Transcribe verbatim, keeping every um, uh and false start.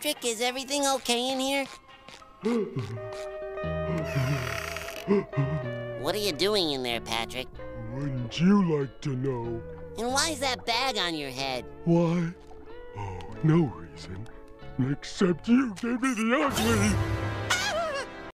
Patrick, is everything okay in here? What are you doing in there, Patrick? Wouldn't you like to know? And why's that bag on your head? Why? Oh, no reason. Except you gave me the ugly.